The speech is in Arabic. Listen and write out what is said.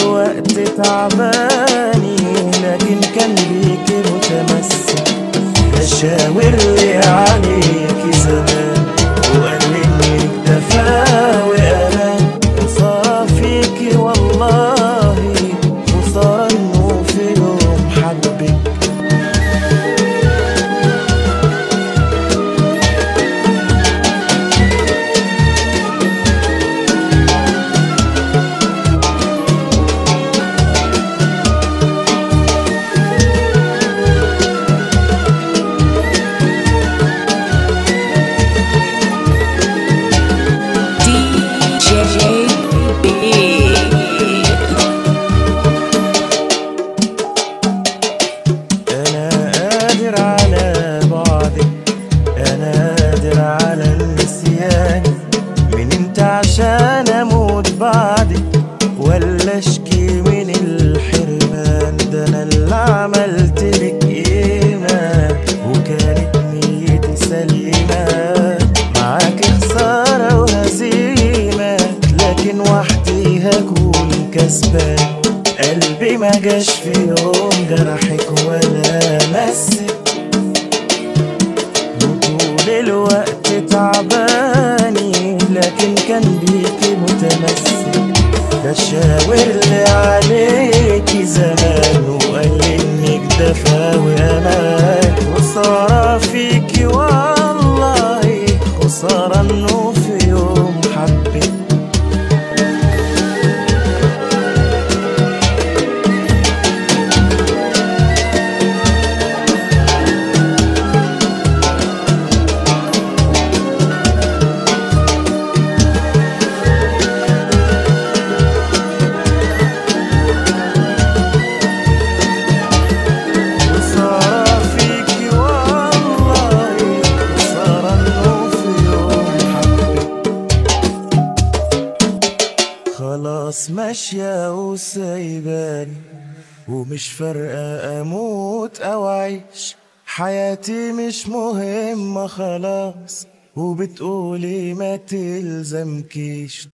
الوقت تعباني، لكن كان بيكي متمسك. ده شاور لي عليكي زمان وقال لي انك دفا وامان، وصار فيكي والله وصار انه في يوم حبك. عشان اموت بعدك ولا اشكي من الحرمان؟ ده انا اللي عملتلك قيمة وكانت نيتي سليمة، معاك خسارة وهزيمة لكن وحدي هكون كسبان. قلبي ما جاش في يوم جرحك ولا مسك، وطول الوقت تعباني لكن كان بيكي متمسك. ده شاور لي عليكي زمان وقال لي انك دفا وامان، وصار فيكي والله خسارة انه في يوم حبك. خلاص ماشية وسايباني ومش فارقة اموت او اعيش، حياتي مش مهمة خلاص وبتقولي ما تلزمكيش.